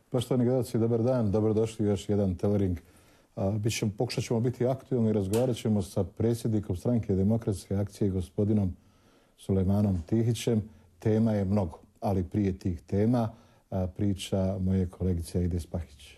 Poštovani gledalci, dobar dan, dobrodošli u još jedan telering. Pokušat ćemo biti aktualni i razgovarat ćemo sa predsjednikom Stranke demokratske akcije, gospodinom Sulejmanom Tihićem. Tema je mnogo, ali prije tih tema priča moje kolegice Aide Spahić.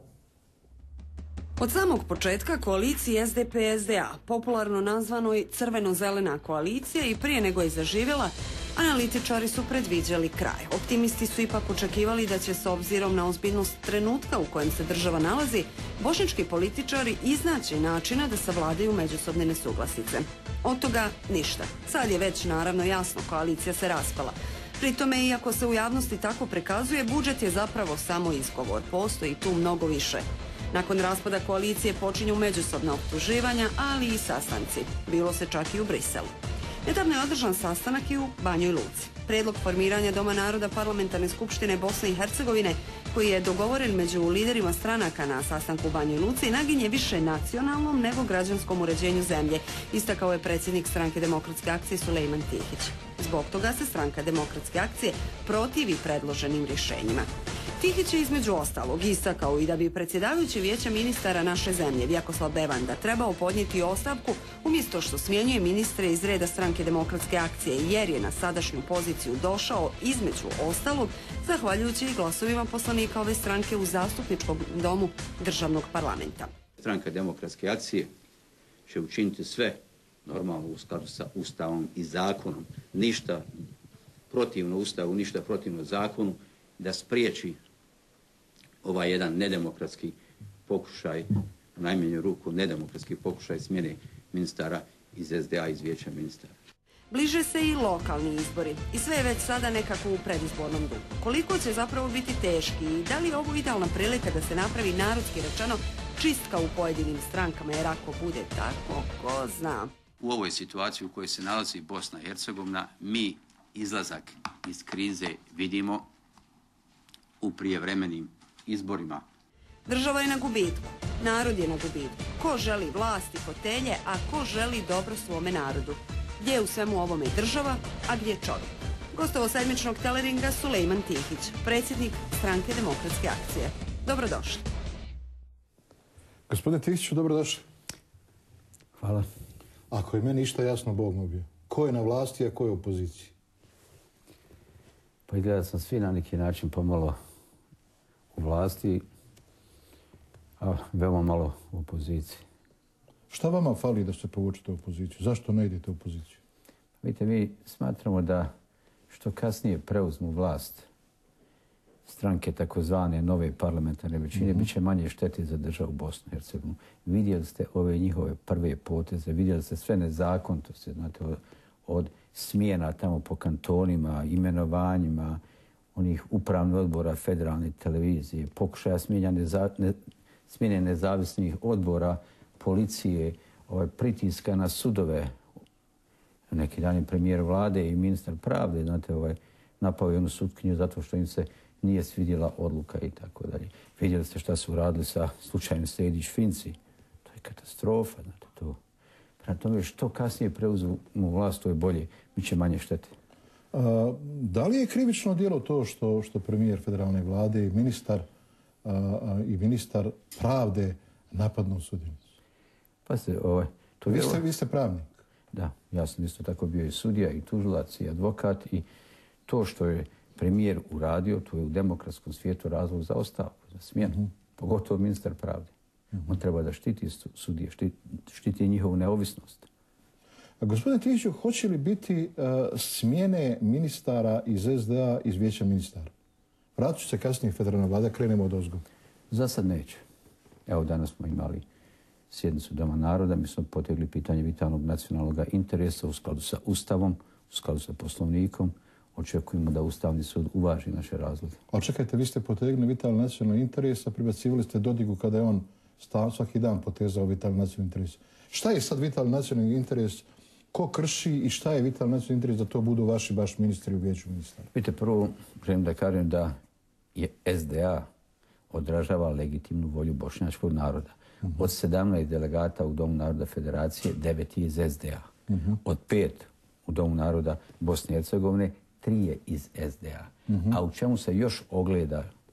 Od samog početka koaliciji SDP-SDA, popularno nazvanoj crveno-zelena koalicija, i prije nego je zaživjela, analitičari su predviđali kraj. Optimisti su ipak očekivali da će, s obzirom na ozbiljnost trenutka u kojem se država nalazi, bošnjački političari iznaći načina da savladaju međusobne nesuglasice. Od toga ništa. Sad je već naravno jasno, koalicija se raspala. Pri tome, iako se u javnosti tako prikazuje, budžet je zapravo samo izgovor. Postoji tu mnogo više. Nakon raspada koalicije počinju međusobna optuživanja, ali i sastanci. Bilo se čak i u Briselu. Nedavno je održan sastanak i u Banjoj Luci. Prijedlog formiranja Doma naroda Parlamentarne skupštine Bosne i Hercegovine, koji je dogovoren među liderima stranaka na sastanku u Banjoj Luci, naginje više nacionalnom nego građanskom uređenju zemlje, istakao je predsjednik Stranke demokratske akcije Sulejman Tihić. Zbog toga se Stranka demokratske akcije protivi predloženim rješenjima. Tihić je između ostalog istakao i da bi predsjedavajući Vijeća ministara naše zemlje, Vjakoslav Bevanda, trebao podnijeti ostavku umjesto što smjenjuje ministre iz reda Stranke demokratske akcije, jer je na sadašnju poziciju došao između ostalog zahvaljujući i glasovima poslanika ove stranke u zastupničkom domu državnog parlamenta. Stranka demokratske akcije će učiniti sve normalno u skladu sa Ustavom i zakonom, ništa protivno Ustavu, ništa protivno zakonu, da spriječi ovaj jedan nedemokratski pokušaj, u najmanju ruku nedemokratski pokušaj smjene ministara iz SDA, iz Vijeća ministara. Bliže se i lokalni izbori i sve je već sada nekako u predizbornom duhu. Koliko će zapravo biti teški i da li je ovo idealna prilika da se napravi, narodski rečeno, čistka u pojedinim strankama, jer ako bude tako, ko zna. U ovoj situaciji u kojoj se nalazi Bosna i Hercegovina, mi izlazak iz krize vidimo u prijevremenim izborima. Država je na gubitku, narod je na gubitku. Ko želi vlast i fotelje, a ko želi dobro svome narodu? Gdje je u svemu ovome država, a gdje čovjek? Gostovo sedmičnog teleringa Sulejman Tihić, predsjednik Stranke demokratske akcije. Dobrodošli. Gospodine Tihiću, dobrodošli. Hvala. Ako je meni išta jasno, Bog mu bio. Ko je na vlasti, a ko je u opoziciji? Pa izgleda sam svi na neki način pomalo u vlasti, a veoma malo u opoziciji. Šta vama fali da se povučete u opoziciju? Zašto ne idete u opoziciju? Vidite, mi smatramo da što kasnije preuzmu vlast stranke takozvane nove parlamentarne većine, bit će manje štete za državu Bosnu i Hercegovinu. Vidjeli ste ove njihove prve poteze, vidjeli ste sve nezakonitosti, znate, od smjena tamo po kantonima, imenovanjima onih upravnih odbora federalne televizije, pokušaja smjene nezavisnih odbora, policije, pritiska na sudove. Neki dan je premijer vlade i ministar pravde, znate, napao je onu sutkinju zato što im se nije svidjela odluka i tako dalje. Vidjeli ste šta su radili sa slučajem Sejdić-Finci. To je katastrofa, znate, to. Prema tome, što kasnije preuzmu vlast, to je bolje, bit će manje štete. Da li je krivično djelo to što premijer federalne vlade i ministar pravde napadnu sudjenicu? Pa se, Vi ste pravnik. Da, ja sam isto tako bio i sudija, i tužilac, i advokat, i to što je premijer uradio, to je u demokratskom svijetu razlog za ostavku, za smjenu, pogotovo ministar pravde. On treba da štiti sudije, štiti njihovu neovisnost. Gospodine Tihiću, hoće li biti smjene ministara iz SDA iz Vijeća ministara? Vratit ću se kasnije federalna vlada, krenemo od ozgo. Za sad neće. Evo, danas smo imali sjednicu Doma naroda, mi smo potegli pitanje vitalnog nacionalnog interesa u skladu sa Ustavom, u skladu sa Poslovnikom. Očekujemo da Ustavni sud uvaži naše razloge. Ali čekajte, vi ste potegli vitalni nacionalni interes, a prebacivali ste Dodigu kada je on svaki dan potezao vitalni nacionalni interes. Šta je sad vitalni nacionalni interes? Ko krši i šta je vitalni nacionalni interes da to budu vaši baš ministri u Vijeću ministara? Vidite, prvo želim da kažem da je SDA odražava legitimnu volju bošnjačkog naroda. Od 17 delegata u Domu naroda Federacije, 9 je iz SDA. Od 5 u Domu naroda Bosne i Hercegovine, 3 je iz SDA. A u čemu se još ogleda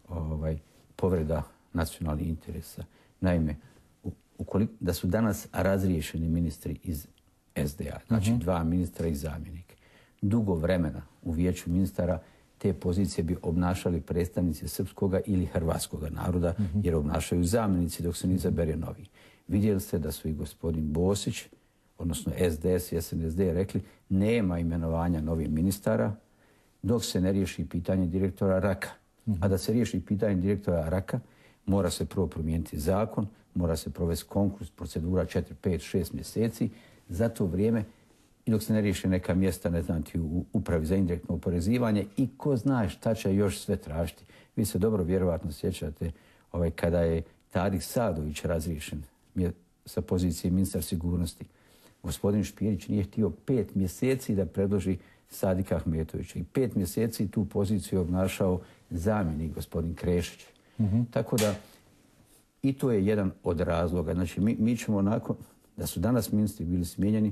povreda nacionalnih interesa. Naime, da su danas razriješeni ministri iz SDA, znači 2 ministra i zamjenik, dugo vremena u vijeću ministara te pozicije bi obnašali predstavnici srpskoga ili hrvatskoga naroda, jer obnašaju zamjenici dok se ne izabere novi. Vidjeli ste da su i gospodin Bosić, odnosno SDS i SNSD rekli nema imenovanja novih ministara dok se ne riješi pitanje direktora Raka. A da se riješi pitanje direktora Raka, mora se prvo promijeniti zakon, mora se provesti konkurs, procedura 4, 5, 6 mjeseci. Za to vrijeme, i dok se ne riješe neka mjesta, ne znam ti, u upravi za indirektno oporezivanje i ko zna šta će još sve tražiti. Vi se dobro vjerovatno sjećate kada je Tarik Sadović razriješen sa pozicije ministar sigurnosti. Gospodin Špirić nije htio 5 mjeseci da predloži Sadika Ahmetovića i 5 mjeseci tu poziciju obnašao zamjenik gospodin Krešić. Tako da i to je jedan od razloga. Znači mi ćemo nakon da su danas ministri bili smijenjeni,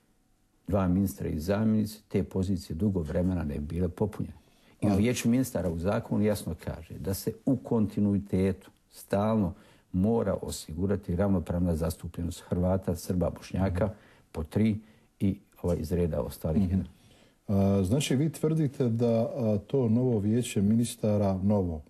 2 ministra i zamjenici, te pozicije dugo vremena ne bi bile popunjene. I u vijeću ministara u zakonu jasno kaže da se u kontinuitetu stalno mora osigurati ravnopravna zastupljenost Hrvata, Srba, Bošnjaka po 3 i iz reda ostalih jedan. Znači vi tvrdite da to novo vijeće ministara, novo,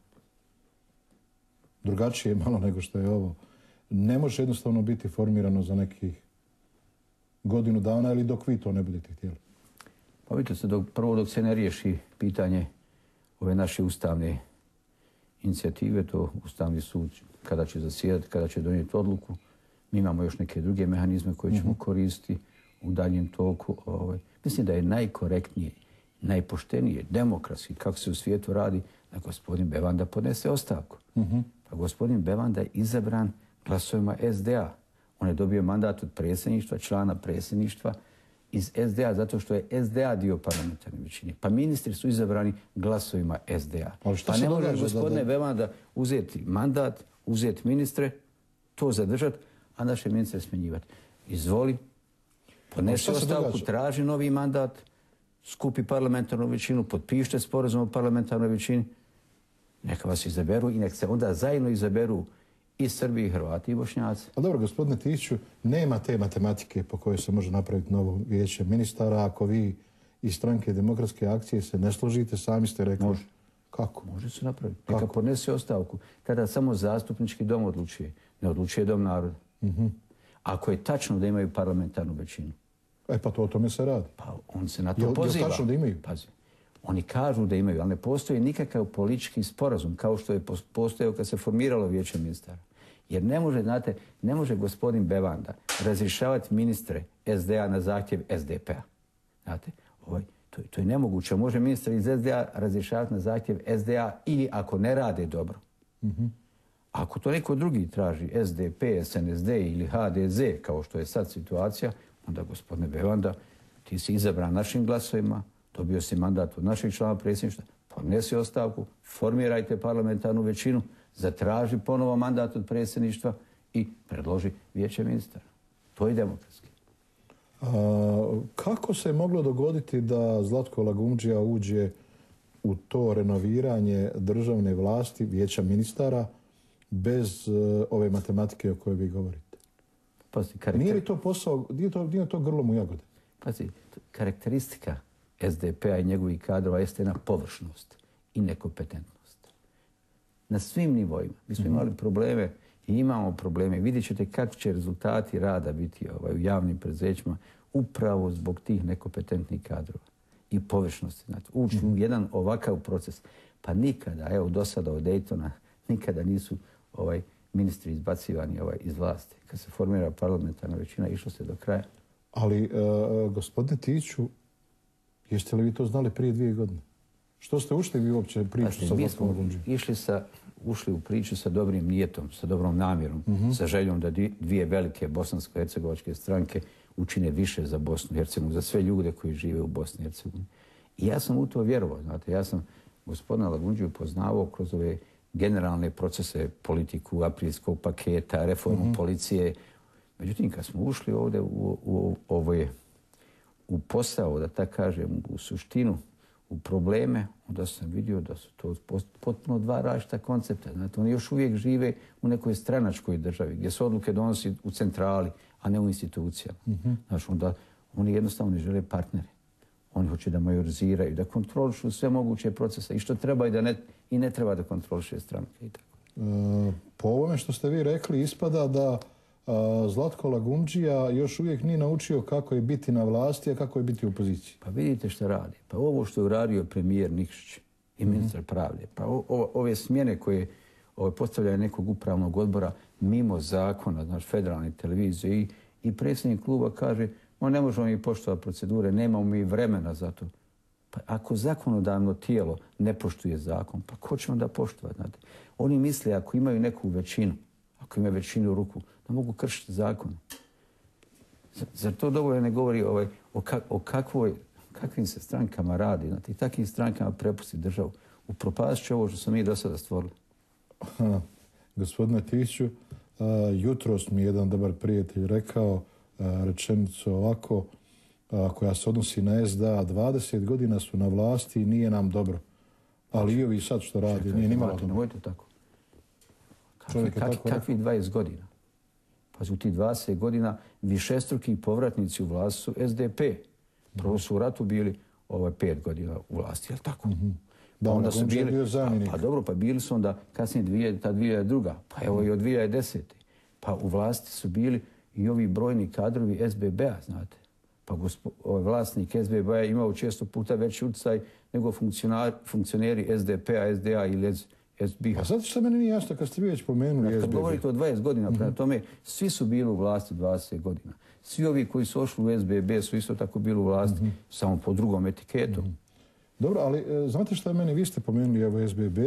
drugačije malo nego što je ovo, ne može jednostavno biti formirano za nekih godinu dana ili dok vi to ne budete htjeli? Pa vidite se, prvo dok se ne riješi pitanje ove naše ustavne inicijative, to Ustavni sud kada će zasjedati, kada će donijeti odluku, mi imamo još neke druge mehanizme koje ćemo koristiti u daljem toku. Mislim da je najkorektnije, najpoštenije, demokratski, kako se u svijetu radi, da gospodin Bevanda podnese ostavku. Pa gospodin Bevanda je izabran glasovima SDA. On je dobio mandat od predsjedništva, člana predsjedništva iz SDA, zato što je SDA dio parlamentarne većine. Pa ministri su izabrani glasovima SDA. Pa ne može gospodine Bevanda uzeti mandat, uzeti ministre, to zadržati, a naše ministre smjenjivati. Izvoli, podnesi ostavku, traži novi mandat, skupi parlamentarnu većinu, potpišite sporazum o parlamentarnoj većini, neka vas izaberu i nek se onda zajedno izaberu i Srbi, i Hrvati, i Bošnjaci. A dobro, gospodine Tihiću, nema te matematike po kojoj se može napraviti novo vijeće ministara. Ako vi iz Stranke demokratske akcije se ne složite, sami ste rekli. Može. Kako? Može se napraviti. Neka podnese ostavku. Tada samo zastupnički dom odlučuje. Ne odlučuje dom naroda. Ako je tačno da imaju parlamentarnu većinu. Pa to o tome se radi. Pa on se na to poziva. Je tačno da imaju? Pazi. Oni kažu da imaju, ali ne postoji nikakav politički sporazum kao što je postojao kad se formiralo vijeće ministara. Jer ne može, znate, ne može gospodin Bevanda razrješavati ministre SDA na zahtjev SDP-a. Znate, to je nemoguće. Može ministar iz SDA razrješavati na zahtjev SDA ili ako ne rade dobro. Ako to neko drugi traži, SDP, SNSD ili HDZ, kao što je sad situacija, onda gospodine Bevanda, ti si izabran našim glasovima, dobio si mandat od našeg člana predsjedništva, podnesi ostavku, formirajte parlamentarnu većinu, zatraži ponovo mandat od predsjedništva i predloži vijeće ministara. To je demokratski. Kako se je moglo dogoditi da Zlatko Lagumdžija uđe u to renoviranje državne vlasti, vijeća ministara, bez ove matematike o kojoj vi govorite? Nije li to posao, nije to grlom u jagode? Pazi, karakteristika SDP-a i njegovih kadrova jeste jedna površnost i nekompetentnost. Na svim nivoima. Mi smo imali probleme i imamo probleme. Vidjet ćete kako će rezultati rada biti u javnim preduzećima upravo zbog tih nekompetentnih kadrova i površnosti. Znači, ući u jedan ovakav proces. Pa nikada, evo do sada od Daytona, nikada nisu ministri izbacivani iz vlasti. Kad se formira parlamentarna većina, išlo se do kraja. Ali, gospodine Tihiću, jeste li vi to znali prije 2 godine? Što ste ušli vi uopće priču sa Zlatkom Lagumdžijom? Ušli u priču sa dobrim nijetom, sa dobrom namjerom, sa željom da 2 velike bosansko-hercegovačke stranke učine više za Bosnu i Hercegovinu, za sve ljude koji žive u Bosni i Hercegovini. I ja sam u to vjerovao. Znate, ja sam gospodina Lagumdžiju poznavao kroz ove generalne procese, politiku, aprilskog paketa, reformu policije. Međutim, kad smo ušli ovdje u posao, da tako kažem, u suštinu, u probleme, onda sam vidio da su to potpuno dva različita koncepta. Znate, oni još uvijek žive u nekoj stranačkoj državi gdje se odluke donosi u centrali, a ne u institucijama. Znači, onda oni jednostavno ne žele partnere. Oni hoće da majoriziraju, da kontrolišu sve moguće procese i što treba i ne treba da kontroliše stranke i tako. Po ovome što ste vi rekli ispada da Zlatko Lagundžija još uvijek nije naučio kako je biti na vlasti, a kako je biti u opoziciji. Pa vidite što radi. Pa ovo što je uradio premijer Nikšić i ministar pravde, pa ove smjene koje postavljaju nekog upravnog odbora mimo zakona, znači federalne televizije i predsjednik kluba kaže ne možemo mi poštovati procedure, nemamo mi vremena za to. Pa ako zakonodavno tijelo ne poštuje zakon, pa ko će onda poštovati? Znate? Oni misle ako imaju neku većinu, ako imaju većinu u ruku, da mogu kršiti zakon. Zar to dovoljno ne govori o kakvim se strankama radi? Znate, i takvim strankama prepusti državu. Upropast će ovo što smo mi do sada stvorili. Gospodine Tihiću, jutros mi jedan dobar prijatelj rekao rečenicu ovako, koja se odnosi na SDA, 20 godina su na vlasti i nije nam dobro. Ali i ovi sad što radi, nije nimalo dobro. Nemojte tako. Kakvi 20 godina? Pa u tih 20 godina višestruki povratnici u vlasti su SDP. Prvo su u ratu bili 5 godina u vlasti, jel tako? Da, onda su bili bio zamjenik. Pa dobro, pa bili su onda kasnije ta 2002. Pa evo i od 2010. Pa u vlasti su bili i ovi brojni kadrovi SBB-a, znate. Pa vlasnik SBB-a imao često puta veći utjecaj nego funkcioneri SDP-a, SDA ili SBH. A sad što meni nije jasno kad ste vi već pomenuli SBB. Kad govorite o 20 godina, prema tome svi su bili u vlasti 20 godina. Svi ovi koji su ošli u SBB su isto tako bili u vlasti, samo po drugom etiketu. Dobro, ali znate što meni, vi ste pomenuli evo SBB.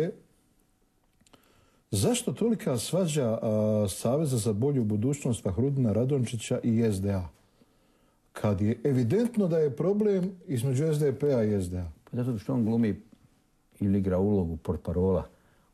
Zašto tolika svađa Saveza za bolju budućnost Fahrudina Radončića i SDA? Kad je evidentno da je problem između SDP-a i SDA. Pa zato što on glumi ili igra ulogu portparola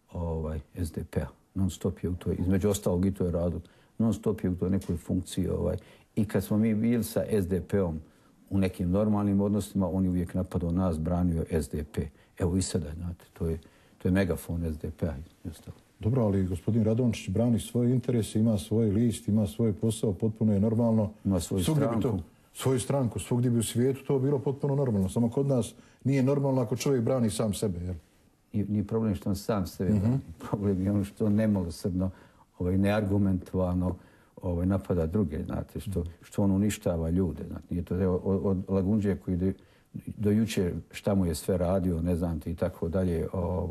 SDP-a. Non stop je u toj, između ostalog i to je radu, non stop je u toj nekoj funkciji. I kad smo mi bili sa SDP-om u nekim normalnim odnosima, on je uvijek napadao nas, branio SDP. Evo i sada, znate, to je megafon SDP-a. Dobro, ali gospodin Radončić brani svoje interese, ima svoj list, ima svoj posao, potpuno je normalno. Ima svoju stranku. Svoju stranku, svugdje bi u svijetu to bilo potpuno normalno. Samo kod nas nije normalno ako čovjek brani sam sebe, jel? Nije problem što on sam sebe brani. Problem je ono što nemilosrdno, neargumentovano napada druge, znate, što on uništava ljude. Znate, nije to od Lagundžije koji do jučer šta mu je sve radio, ne znam ti i tako dalje.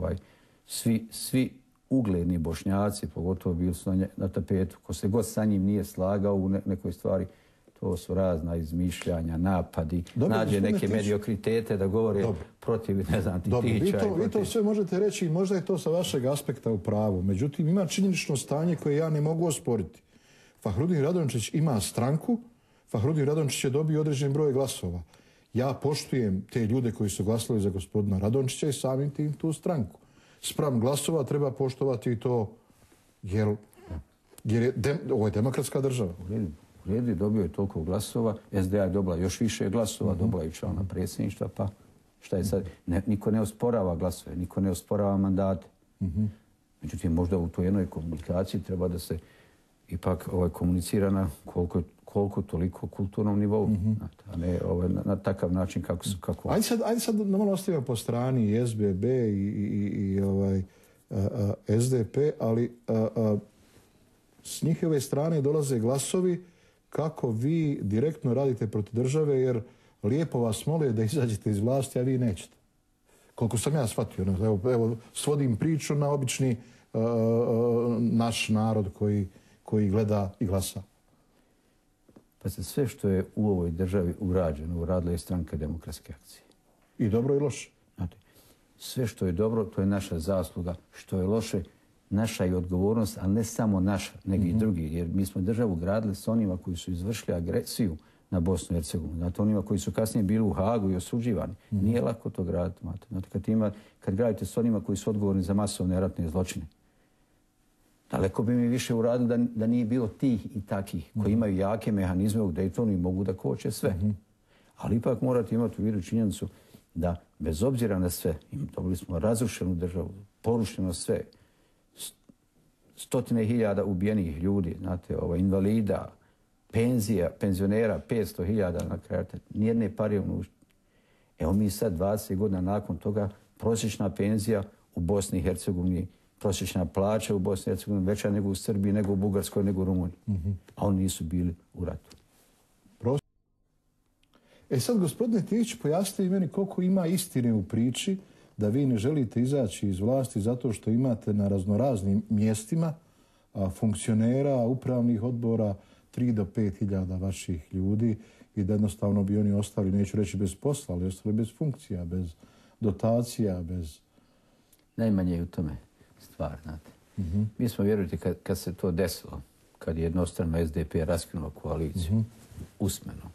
Svi ugledni Bošnjaci, pogotovo bili su na tapetu. Ko se god sa njim nije slagao u nekoj stvari, to su razna izmišljanja, napadi, nađe neke mediokritete da govore protiv, ne znam, Tihića. Vi to sve možete reći i možda je to sa vašeg aspekta u pravu. Međutim, ima činjenično stanje koje ja ne mogu osporiti. Fahrudin Radončić ima stranku, Fahrudin Radončić je dobio određen broj glasova. Ja poštujem te ljude koji su glasali za gospodina Radončića i samim tim tu stranku. Spram glasova treba poštovati i to jer ovo je demokratska država. U redu, dobio je toliko glasova, SDA je dobila još više glasova, dobila je člana predsjedništva, pa šta je sad? Niko ne osporava glasove, niko ne osporava mandate. Međutim, možda u toj jednoj komunikaciji treba da se ipak komunicira na koliko toliko kulturnom nivou, a ne na takav način kako... Ajde sad malo ostavimo po strani i SBB i SDP, ali s njihove strane dolaze glasovi kako vi direktno radite protiv države, jer lijepo vas mole da izađete iz vlasti, a vi nećete. Koliko sam ja shvatio, evo svodim priču na obični naš narod koji gleda i glasa. Pa sve što je u ovoj državi urađeno, uradila je Stranka demokratske akcije. I dobro i loše. Znate, sve što je dobro, to je naša zasluga. Što je loše, naša je odgovornost, ali ne samo naša, nego i drugi. Jer mi smo državu gradili s onima koji su izvršili agresiju na Bosnu i Hercegovinu. Znate, onima koji su kasnije bili u Hagu i osuđivani. Nije lako to graditi. Znate, kad gradite s onima koji su odgovorni za masovne ratne zločine, daleko bi mi više uradili da nije bilo tih i takih koji imaju jake mehanizme u Daytonu i mogu da koče sve. Ali ipak morate imati u vidu činjenicu da bez obzira na sve, dobili smo razrušenu državu, porušeno sve, stotine hiljada ubijenih ljudi, znate, invalida, penzionera, 500.000 na kraju, nijedne pare u nuždi. Evo mi sad 20 godina nakon toga, prosječna penzija u Bosni i Hercegovini, prosječna plaća u Bosni i Hercegovini veća nego u Srbiji, nego u Bugarskoj, nego u Rumuniji. A oni nisu bili u ratu. Sad, gospodine Tihić, pojasnite meni koliko ima istine u priči da vi ne želite izaći iz vlasti zato što imate na raznoraznim mjestima funkcionera, upravnih odbora, 3 do 5 hiljada vaših ljudi i da jednostavno bi oni ostali, neću reći bez posla, ali ostali bez funkcija, bez dotacija, bez... Najmanje je u tome stvar, znate. Mi smo, vjerujte, kad se to desilo, kad je jednostrano SDP raskinuo koaliciju, usmeno,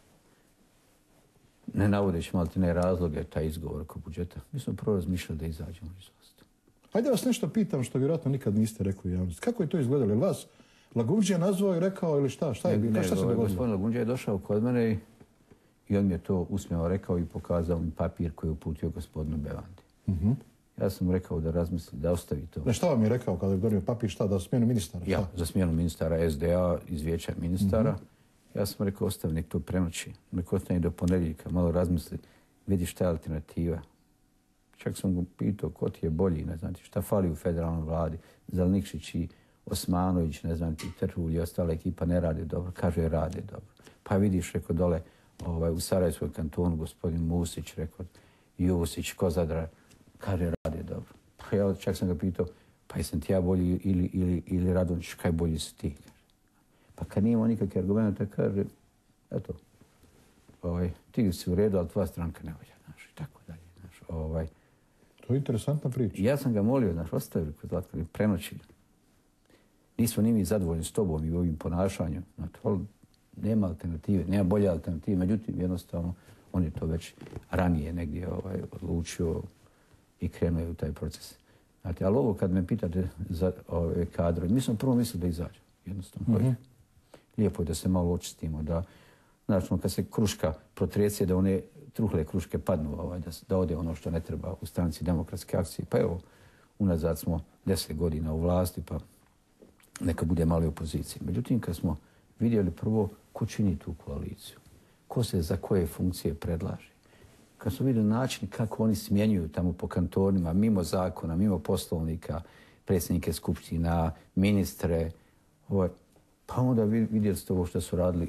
ne navodeći maltene razloge, taj izgovor oko budžeta, mi smo prvo razmišljali da izađemo iz vlasti. Hajde vas nešto pitam što vjerojatno nikad niste rekli u javnosti. Kako je to izgledalo? Je li vas Lagundžija nazvao i rekao ili šta? Šta je bilo? Šta se dogodilo? Gospodin Lagundžija je došao kod mene i on mi je to usmeno rekao i pokazao mi papir koji je uputio gospodinu Bevandi. Ja sam mu rekao da razmisli, da ostavi to. Ne, šta vam je rekao kada je donio papir? Šta, da smjenu ministara? Ja, za smjenu ministara SDA iz vijeća ministara. Ja sam rekao, ostavi, nek to prenoći. Nek ostane do ponedjeljka, malo razmisli, vidi šta je alternativa. Čak sam ga pitao ko ti je bolji, ne znam ti, šta fali u federalnoj vladi. Zalnikšić i Osmanović, ne znam ti, Terhulj i ostala ekipa ne rade dobro. Kaže, rade dobro. Pa vidiš, rekao, dole u Sarajevskoj kantonu, gospodin Musić, rekao, Jusić, Kozadra, kaže, rade dobro. Pa ja čak sam ga pitao, pa jesam ti ja bolji ili Radonjić, kaj bolji si ti? Pa kad nije imao nikakve argumente, kaže, eto, ti si u redu, ali tvoja stranka ne volja, znaš, i tako dalje, znaš, To je interesantna priča. Ja sam ga molio, znaš, ostavi kod Zlatka, prenoći. Nismo ni mi zadovoljni s tobom i ovim ponašanjem, znači, nema alternative, nema bolje alternative, međutim, jednostavno, on je to već ranije negdje odlučio i krenuo u taj proces. Znate, ali ovo kad me pitate za ove kadre, mi smo prvo mislili da izađe, jednostavno. Lijepo je da se malo očistimo, da, znači, kad se kruška protrese, da one truhle kruške padnu, da ode ono što ne treba u Stranci demokratske akcije. Pa evo, unazad smo 10 godina u vlasti, pa neka bude malo opozicije. Međutim, kad smo vidjeli prvo ko čini tu koaliciju, ko se za koje funkcije predlaže, kad smo vidjeli način kako oni smjenjuju tamo po kantonima, mimo zakona, mimo poslovnika, predsjednike skupština, ministre, pa onda vidjeli ste ovo što su radili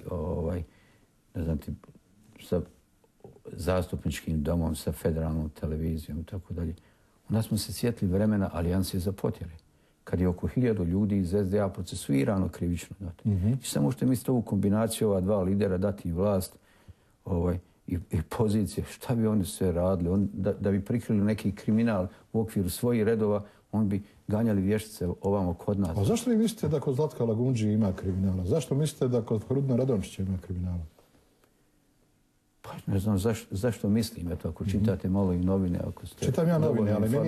ne znam ti, sa zastupničkim domom, sa federalnom televizijom i tako dalje. Onda smo se sjetili vremena Alijanse za potjere, kad je oko 1000 ljudi iz SDA procesuirano krivično. I samo što mislite ovu kombinaciju ova dva lidera dati im vlast i pozicije, šta bi oni sve radili? Da bi prikrili neki kriminal u okviru svojih redova, on bi ganjali vještice ovamo kod nas. A zašto vi mislite da kod Zlatka Lagundžije ima kriminala? Zašto mislite da kod Hrudina Radončića ima kriminala? Pa ne znam zašto mislim, eto, ako čitate malo i novine, ako ste... Čitam ja novine, ali meni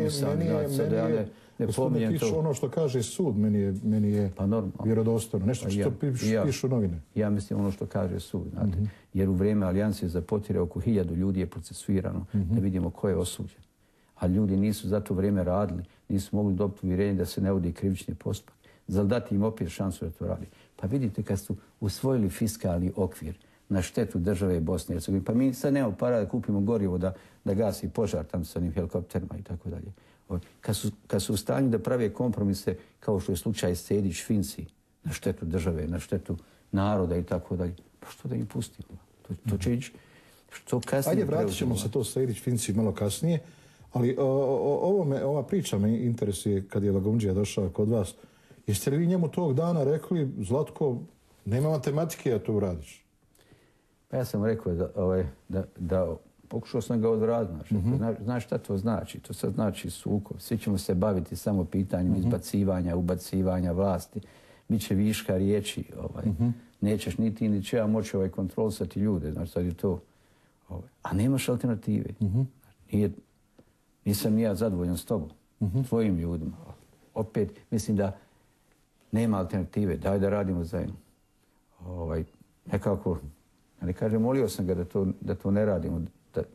je ono što kaže sud, meni je vjerodostojno. Nešto što pišu novine. Ja mislim ono što kaže sud, znate. Jer u vrijeme Alijanse za potjere oko 1000 ljudi je procesuirano, da vidimo ko je osuđen. A ljudi nisu za to vrijeme radili, nisu mogli dobiti uvjerenje da se ne vodi krivični postupak. Zal dati im opet šansu da to radi. Pa vidite, kad su usvojili fiskalni okvir na štetu države Bosne i Hercegovine, pa mi sad nemamo para da kupimo gorivo da gasi požar tam sa onim helikopterima i tako dalje. Kad su u stanju da prave kompromise, kao što je slučaj Sejdić-Finci, na štetu države, na štetu naroda i tako dalje, pa što da im pustimo? To će ići što kasnije. Ajde, vratit ćemo se to Sejdić-Finci malo kasnije, ali ova priča me interesuje kad je Lagundžija došao kod vas. Jeste li vi njemu tog dana rekli, Zlatko, nema matematike, ja to uradiš? Pa ja sam rekao da pokušao sam ga odvratiti. Znaš šta to znači? To sad znači sukob. Svi ćemo se baviti samo pitanjem izbacivanja, ubacivanja vlasti. Biće viška riječi. Nećeš ni ti ni će ja moći kontrolisati ljude. Znači sad je to. A nemaš alternative. Nisam ni ja zadovoljan s tobom, tvojim ljudima. Opet mislim da nema alternative. Daj da radimo zajedno. Nekako, ja ne kažem, molio sam ga da to ne radimo,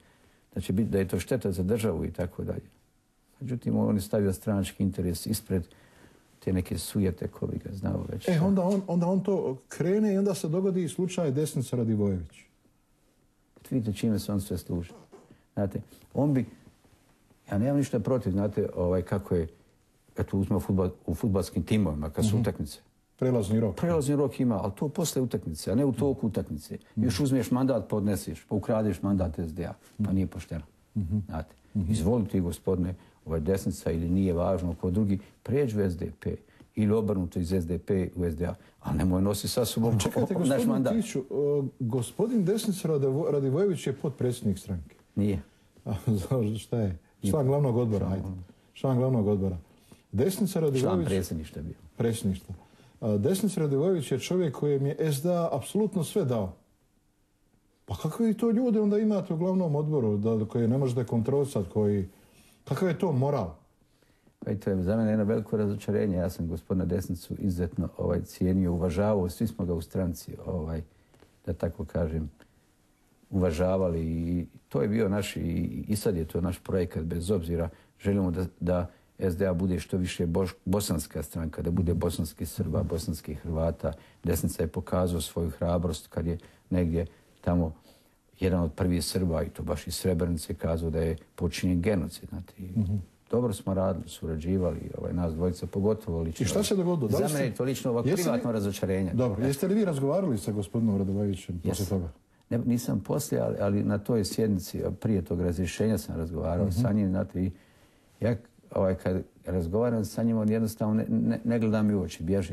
da je to šteta za državu i tako dalje. Međutim, on je stavio stranački interes ispred te neke sujete koji ga znao već. Onda on to krene i onda se dogodi slučaj Desnica Radivojević. Vidite čime se on sve služi. Znate, on bi, ja nemam ništa protiv, znate, kako je, eto uzmemo u fudbalskim timovima, kad su utakmice. Prelazni rok. Prelazni rok ima, ali to posle utakmice, a ne u toku utakmice. Još uzmeš mandat, podnesiš, pa ukradeš mandat SDA. Pa nije pošteno. Znate, izvoli ti, gospodine, Desnica ili nije važno ko drugi, pređu u SDP ili obrnuto iz SDP u SDA, ali nemoj nosi sa sobom naš mandat. Tiću, gospodin Desnica Radivojević je potpredsjednik stranke. Nije. Šta je? Član glavnog odbora, ajde. Član glavnog odbora. Desnica Radivojević... Član predsjedništva bio. Predsjedništva. Desnica Radivojević je čovjek kojem je SDA apsolutno sve dao. Pa kakvi to ljude onda imate u glavnom odboru koje ne možete kontrolisati, kakav je to moral? Pa i to je za mene jedno veliko razočarenje. Ja sam gospodina Desnicu izuzetno cijenio, uvažavao. Svi smo ga u stranci, da tako kažem, uvažavali. I to je bio naš, i sad je to naš projekat, bez obzira. Želimo da SDA bude što više bosanska stranka, da bude bosanskih Srba, bosanskih Hrvata. Desnica je pokazao svoju hrabrost kad je negdje tamo jedan od prvih Srba, i to baš iz Srebrenice, kazao da je počinjen genocid. Znate, dobro smo radili, surađivali, nas dvojica pogotovo lično. I šta se dogodilo? Za mene je to lično ovako privatno razočarenje. Dobro, jeste li vi razgovarali sa gospodinom Radivojevićem poslije toga? Nisam poslije, ali na toj sjednici, prije tog razrješenja sam razgovarao sa njim. Znate, i ja kad razgovaram sa njim, on jednostavno ne gleda mi u oči, bježi.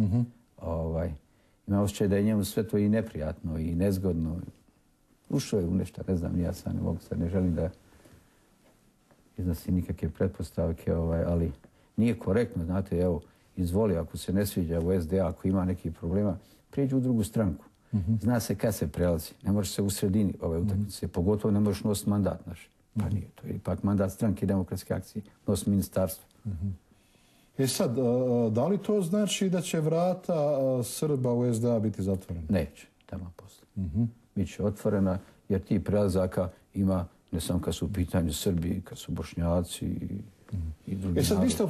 Ima osjećaj da je njemu sve to i neprijatno i nezgodno. Ušao je u nešto, ne znam, ja sam ne mogu, sad ne želim da iznosi nikakve pretpostavke, ali nije korektno, znate, evo, izvoli, ako se ne sviđa u SDA, ako ima nekih problema, prijeđi u drugu stranku. Zna se kad se prelazi, ne može se u sredini ove utakmice, pogotovo ne možeš nositi mandat naš. Pa nije, to je ipak mandat stranke i demokratske akcije, nosi ministarstvo. Sad, da li to znači da će vrata Srba u SDA biti zatvorena? Neće, tamo posle. Biće otvorena, jer ti prelazaka ima, ne samo kad su u pitanju Srbi, kad su Bošnjaci i drugi sad narodi.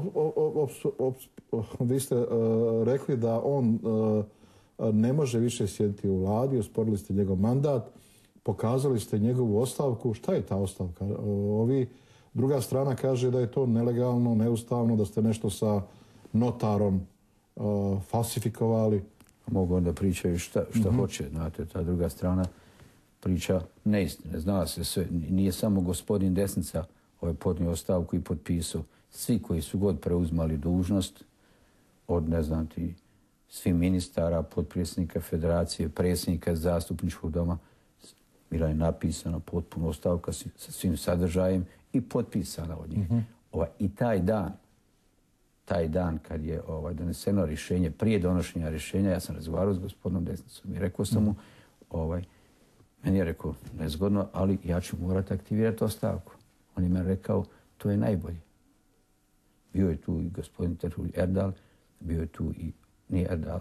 Vi ste rekli da on ne može više sjediti u vladi, osporili ste njegov mandat, pokazali ste njegovu ostavku. Šta je ta ostavka? Druga strana kaže da je to nelegalno, neustavno, da ste nešto sa notarom falsifikovali. Mogu onda pričaju šta hoće, znate, ta druga strana priča neistine. Zna se sve, nije samo gospodin Desnica podnio ostavku i potpisao. Svi koji su god preuzmali dužnost, od, ne znam ti, svi ministara, potpredsjednika federacije, predsjednika zastupničkog doma, bila je napisana potpuno ostavka sa svim sadržajem i potpisana od njih. I taj dan kad je doneseno rješenje, prije donošenja rješenja, ja sam razgovarao s gospodinom Desnicom i rekao sam mu, meni je rekao nezgodno, ali ja ću morati aktivirati ostavku. On je meni rekao, to je najbolje. Bio je tu i gospodin Terhulj Erdal, bio je tu i, nije Erdal,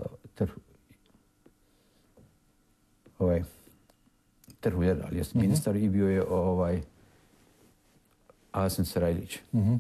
Terhulj Erdal, jest ministar, i bio je Asen Sarajlić.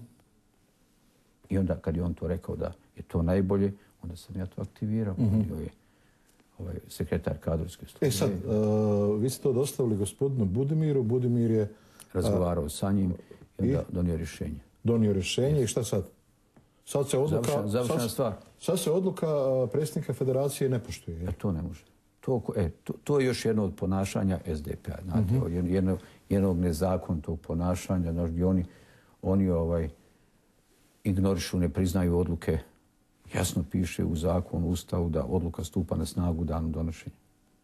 I onda kad je on to rekao da je to najbolje, onda sam ja to aktivirao. Bio je sekretar kadrovske službe. Sad, vi ste to dostavili gospodinu Budimiru. Budimir je razgovarao sa njim i onda donio rješenje. Donio rješenje i šta sad? Sad se odluka... Završena stvar. Sad se odluka predsjednika federacije ne poštuje. To ne može. To je još jedno od ponašanja SDP-a. Znate, jednog nezakonitog ponašanja, znaš, gdje oni ignorišu, ne priznaju odluke. Jasno piše u zakonu, u Ustavu, da odluka stupa na snagu danom donošenja.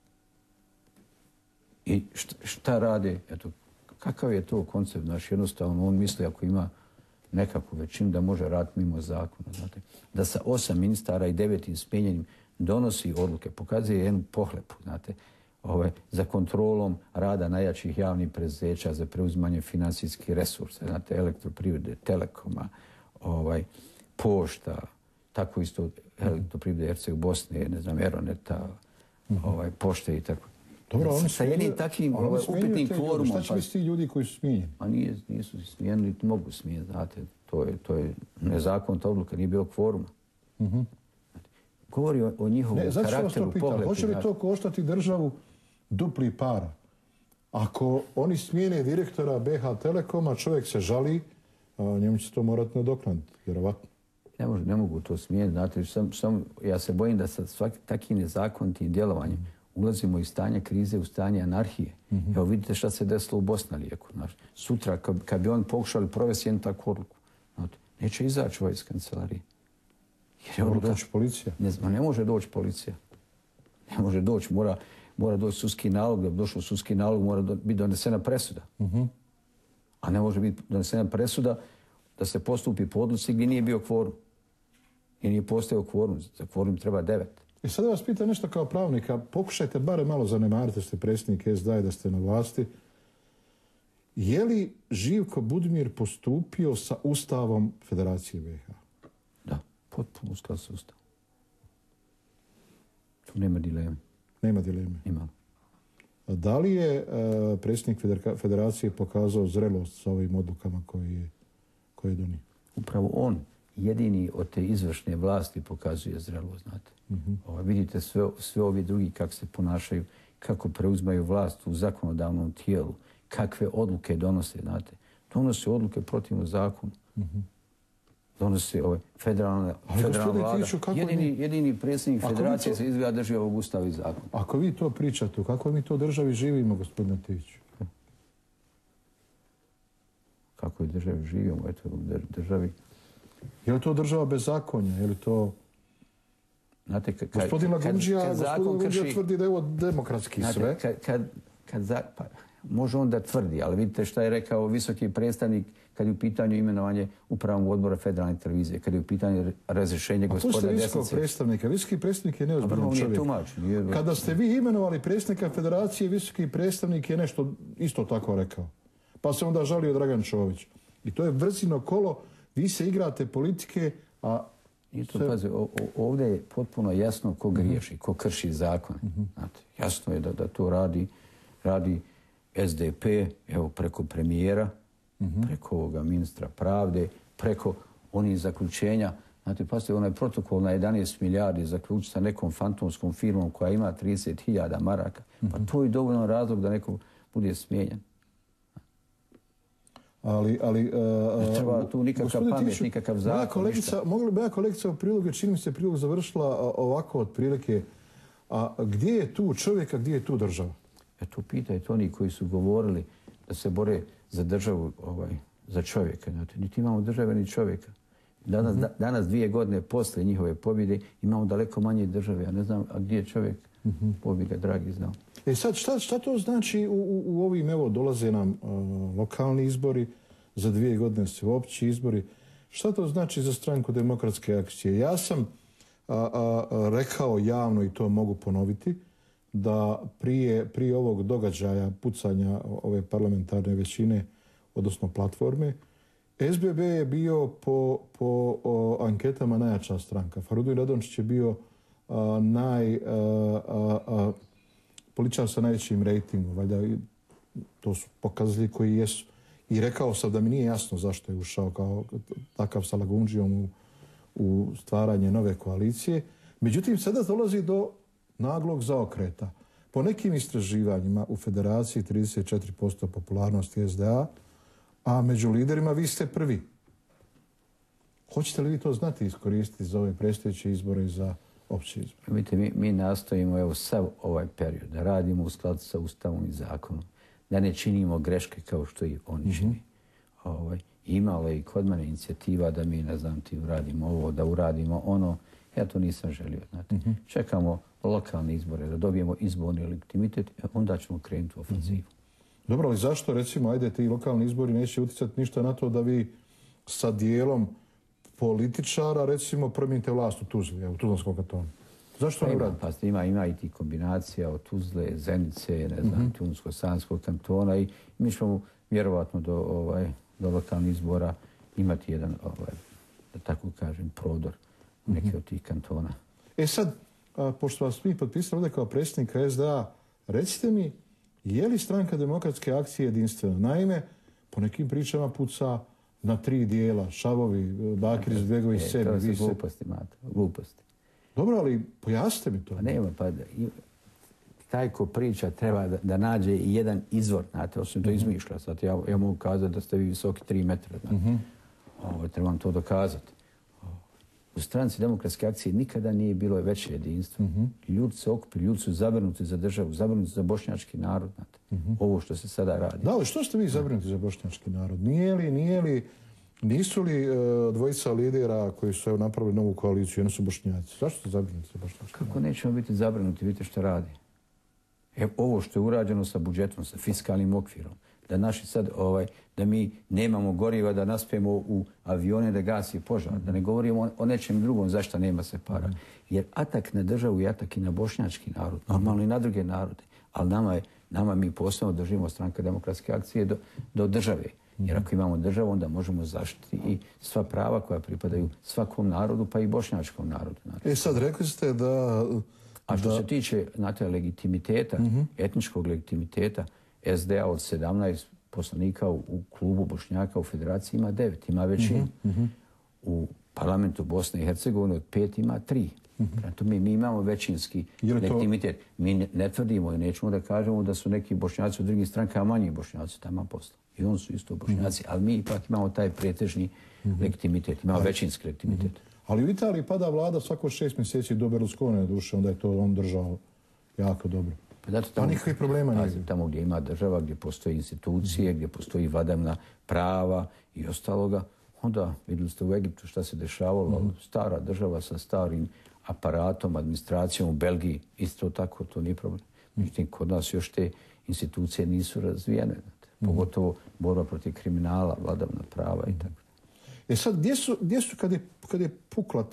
I šta rade? Eto, kakav je to koncept? Znaš, jednostavno, on misli ako ima nekakvu većinu da može raditi mimo zakona. Znate, da sa 8 ministara i 9 smijenjenim donosi odluke, pokazuje jednu pohlepu, znate, za kontrolom rada najjačih javnih preduzeća, za preuzimanje financijskih resursa, znate, elektroprivrede, telekoma, pošta, tako isto elektroprivrede Herceg Bosne, ne znam, Eroneta, pošte i tako. Dobro, oni sa jednim takvim upitnim kvorumom. Šta će biti s ti ljudi koji su smijenjeni? A nisu smijenjeni, niti mogu smijeniti, znate. To je nezakonita odluka, nije bilo kvoruma. Govori o njihovom karakteru, pogledu. Hoće li to koštati državu dupli para? Ako oni smijene direktora BH Telekoma, čovjek se žali, njemu će to morati nadoknaditi, vjerovatno. Ne mogu to smijeniti, znate, ja se bojim da sa takvim nezakonitim djelovanjem ulazimo iz stanja krize u stanje anarhije. Evo vidite šta se desilo u Bosnalijeku. Sutra, kad bi oni pokušali provesti jednu takvu odluku, neće izaći iz kancelarije. Mora doći policija. Ne može doći policija. Ne može doći, mora doći sudski nalog. Da bi došao sudski nalog, mora biti donesena presuda. A ne može biti donesena presuda da se postupi po odluci gdje nije bio kvorum. I nije postojao kvorum. Za kvorum treba 9. I sada vas pitam nešto kao pravnika. Pokušajte barem malo zanemariti da ste predsjednik SDA i da ste na vlasti. Je li Živko Budimir postupio sa Ustavom Federacije BiH? Da, potpuno u skladu sa Ustavom. Tu nema dileme. Nema dileme. Ima. Da li je predsjednik Federacije pokazao zrelost sa ovim odlukama koje je donio? Upravo on, jedini od te izvršne vlasti, pokazuje zrelost, znate. Vidite sve ovi drugi kako se ponašaju, kako preuzmaju vlast u zakonodavnom tijelu, kakve odluke donose, znate. Donose odluke protivno zakonu. Donose federalna vlada. Jedini predsjednik Federacije se izgleda drži ovog Ustava i zakona. Ako vi to pričate, u kakvoj mi to državi živimo, gospodine Tiviću? Kako je državi živimo? Eto, državi... Je li to država bez zakonja? Je li to... Znate, gospodin Lagundžija tvrdi da je ovo demokratski sve. Može on da tvrdi, ali vidite šta je rekao visoki predstavnik kad je u pitanju imenovanje upravnog odbora federalne televizije, kad je u pitanju razrješenje gospodina Desnice. Visokog predstavnika. Visoki predstavnik je neozbiljan čovjek. Kada ste vi imenovali predsjednika Federacije, visoki predstavnik je nešto isto tako rekao. Pa se onda žalio Dragan Čović. I to je vrzino kolo, vi se igrate politike, a... Ovdje je potpuno jasno ko griješi, ko krši zakon. Jasno je da to radi SDP, evo preko premijera, preko ovoga ministra pravde, preko onih zaključenja. Znate, pazite, onaj protokol na 11 milijardi zaključiti sa nekom fantomskom firmom koja ima 30.000 maraka. Pa to je dovoljno razlog da neko bude smijenjen. Ali ne treba tu nikakav pamet, nikakav zakon, ništa. Moja kolegica u prilogu, čini mi se prilog završila ovako otprilike, a gdje je tu čovjek, a gdje je tu država? Tu pitajte oni koji su govorili da se bore za državu, za čovjeka. Niti imamo države, ni čovjeka. Danas 2 godine posle njihove pobjede imamo daleko manje države. Ja ne znam, a gdje je čovjek? Bog ga dragi znao. Sad, šta to znači u ovim, evo, dolaze nam lokalni izbori, za 2 godine su opći izbori. Šta to znači za stranku Demokratske akcije? Ja sam rekao javno, i to mogu ponoviti, da prije ovog događaja pucanja ove parlamentarne većine, odnosno platforme, SBB je bio po anketama najjača stranka. Farudin Radončić je bio političar sa najvećim rejtingom. Valjda to su pokazatelji koji jesu. I rekao sam da mi nije jasno zašto je ušao kao takav sa Lagundžijom u stvaranje nove koalicije. Međutim, sada dolazi do naglog zaokreta. Po nekim istraživanjima u Federaciji 34% popularnosti SDA, a među liderima vi ste prvi. Hoćete li vi to znati iskoristiti za ove predstojeće izbore i za opće izbore? Vidite, mi nastojimo evo sav ovaj period da radimo u skladu sa Ustavom i zakonom, da ne činimo greške kao što i oni čini. Imalo je i kod mene inicijativa da mi, ne znam, ti uradimo ovo, da uradimo ono. Ja to nisam želio, znate. Čekamo lokalne izbore, da dobijemo izborni legitimitet, onda ćemo krenuti u ofenzivu. Dobro, ali zašto, recimo, ajde, ti lokalni izbori neće utjecati ništa na to da vi sa dijelom političara, recimo, promijenite vlast u Tuzli, u Tuzlanskom kantonu? Zašto ne uradite? Pa ima i ti kombinacija od Tuzle, Zenice, ne znam, Tunsko-Sanskog kantona i mi ćemo vjerovatno do lokalnih izbora imati jedan, da tako kažem, prodor neke od tih kantona. Sad, pošto vas mi potpisali ovdje kao predsjednika SDA, Recite mi, je li Stranka demokratske akcije jedinstvena? Naime, po nekim pričama puca na 3 dijela. Šavovi, Bakir Izetbegović sebi. To su gluposti, Mato, gluposti. Dobro, ali pojasnite mi to. Pa nema, pa taj ko priča treba da nađe jedan izvor, znate, osim to izmišlja. Sad ja mogu kazati da ste vi visoki 3 metra, znate. Trebam to dokazati. U Stranci demokratske akcije nikada nije bilo veće jedinstvo. Ljudi se okupili, ljudi su zabrinuti za državu, zabrinuti za bošnjački narod, znate. Ovo što se sada radi. Da, ali što ste vi zabrinuti za bošnjački narod? Nisu li dvojica lidera koji su napravili novu koaliciju, jedno su Bošnjaci? Zašto ste zabrinuti za bošnjački narod? Kako nećemo biti zabrinuti, vidite što radi. Ovo što je urađeno sa budžetom, sa fiskalnim okvirom, da naši sad, da mi nemamo goriva, da naspijemo u avione da gasi požar, da ne govorimo o nečem drugom zašto nema se para. Jer atak na državu je atak i na bošnjački narod, normalno i na druge narode, ali nama mi posebno držimo Stranka demokratske akcije do države. Jer ako imamo državu, onda možemo zaštiti i sva prava koja pripadaju svakom narodu, pa i bošnjačkom narodu. Sad rekli ste da... A što se tiče, znate, legitimiteta, etničkog legitimiteta, SDA od 17 poslanika u klubu Bošnjaka u Federaciji ima 9, ima većinu. U parlamentu Bosne i Hercegovine od 5 ima 3. Prema mi imamo većinski legitimitet. Mi ne tvrdimo i nećemo da kažemo da su neki Bošnjaci u drugim strankama manji Bošnjaci, tamo posla. I oni su isto Bošnjaci, ali mi ipak imamo taj pretežni legitimitet, imamo većinski legitimitet. Ali u Italiji pada vlada svako 6 mjeseci do Berlusconi duše, onda je to on držao jako dobro. Pa nikakvih problema nije. Tamo gdje ima država, gdje postoje institucije, gdje postoji vladavina prava i ostaloga, onda vidjeli ste u Egiptu šta se dešavalo, stara država sa starim aparatom, administracijom u Belgiji, isto tako, to nije problem. Međutim, kod nas još te institucije nisu razvijene, pogotovo borba protiv kriminala, vladavina prava i tako. Sad, gdje su kad je pukla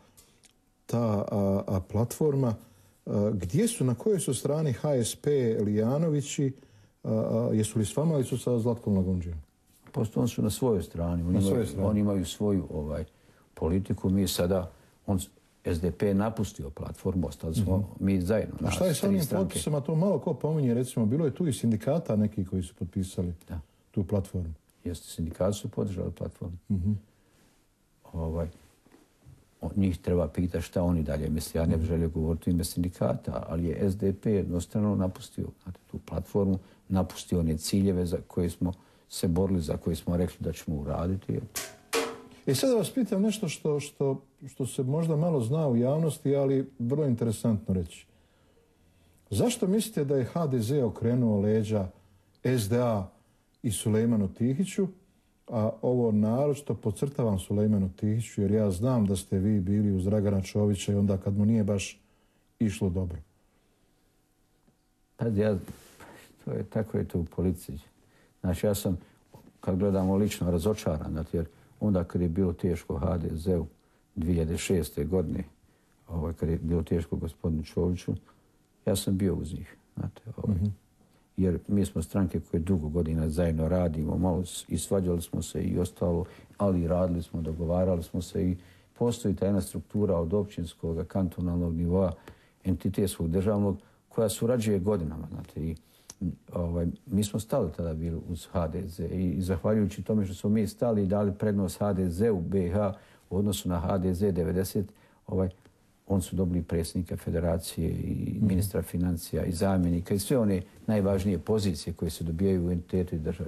ta platforma, gdje su, na kojoj su strani HSP, Lijanovići, jesu li s vama ili su sa Zlatkom Lagundžijom? Oni su na svojoj strani. Oni imaju svoju politiku. Mi sada, SDP je napustio platformu, ostali smo mi zajedno. A šta je sa onim potpisama? To malo ko pominje, recimo, bilo je tu i sindikata neki koji su potpisali tu platformu. Jeste, sindikati su podržali platformu. Njih treba pitati šta oni dalje misle. Ja ne bih želio govoriti u ime sindikata, ali je SDP jednostrano napustio tu platformu, napustio one ciljeve za koje smo se borili, za koje smo rekli da ćemo uraditi. Sada vas pitam nešto što se možda malo zna u javnosti, ali vrlo interesantno reći. Zašto mislite da je HDZ okrenuo leđa SDA i Sulejmanu Tihiću, a ovo naročito podcrtavam Sulejmanu Tihiću, jer ja znam da ste vi bili uz Dragana Čovića i onda kad mu nije baš išlo dobro? Tako je to u politici. Znači, ja sam, kad gledamo lično, razočaran, jer onda kad je bilo teško HDZ-u 2006. godine, kad je bilo teško gospodinu Čoviću, ja sam bio uz njih. Jer mi smo stranke koje dugo godina zajedno radimo, malo i svađali smo se i ostalo, ali radili smo, dogovarali smo se i postoji ta jedna struktura od općinskog, kantonalnog nivoa, entitetskog, državnog, koja surađuje godinama. I mi smo stali tada bili uz HDZ i zahvaljujući tome što smo mi stali i dali prednost HDZ-u BiH u odnosu na HDZ 90, oni su dobili predsjednika federacije i ministra financija i zamjenika i sve one najvažnije pozicije koje se dobijaju u entitetu i državi.